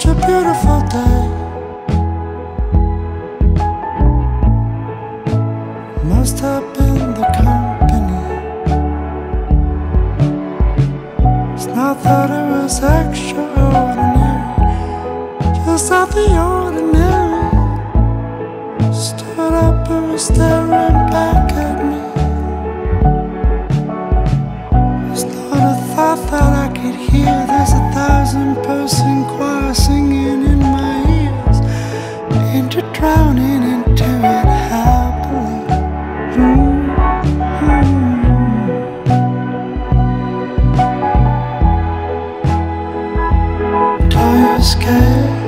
such a beautiful day. Must have been the company. It's not that it was extraordinary, just not the ordinary. Stood up and was staring back at me. It's not a thought that I could hear. There's 1,000-person choir singing in my ears, into drowning into it happily. Are you scared?